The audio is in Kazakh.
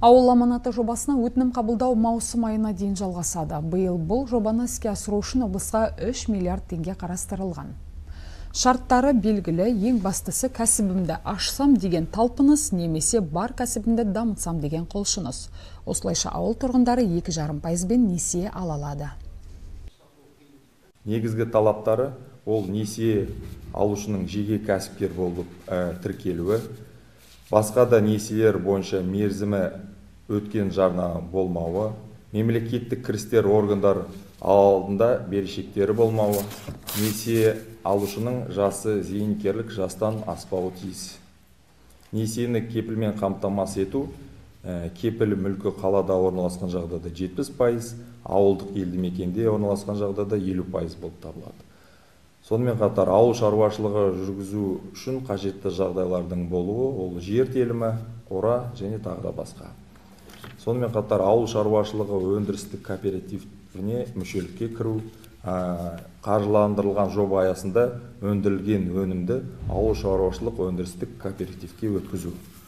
Ауыл аманаты жобасына өтінім қабылдау маусым айына дейін жалғасады. Биыл бұл жобаны іске асыру үшін облысқа 3 миллиард теңге қарастырылған. Шарттары белгілі, ең бастысы кәсібімді ашсам деген талпыныс, немесе бар кәсібімді дамытсам деген құлшыныс. Осылайша ауыл тұрғындары 2,5% несие ала алады. Негізгі талаптары ол несие алушының жеке кәсіпкер болып тіркелуі, басқа да несиелер бойынша мерзімі өткен жарна болмауы, мемлекеттік кірістер органдар алдында берешектері болмауы, несие алушының жасы зейнеткерлік жастан аспауы тиіс. Несиені кепілмен қамтамасыз ету, кепіл мүлкі қалада орналасқан жағдайда 70%, ауылдық елді мекенде орналасқан жағдайда 50% болып табылады. Сонымен қатар ауыл шаруашылығы жүргізу үшін қажетті жағдайлардың болуы, ол жер телімі, қора және тағы да басқа. Сонымен қатар ауыл шаруашылығы өндірістік кооперативіне мүшелікке кіру, қаржыландырылған жоба аясында өндірілген өнімді ауыл шаруашылық өндірістік кооперативке өткізу.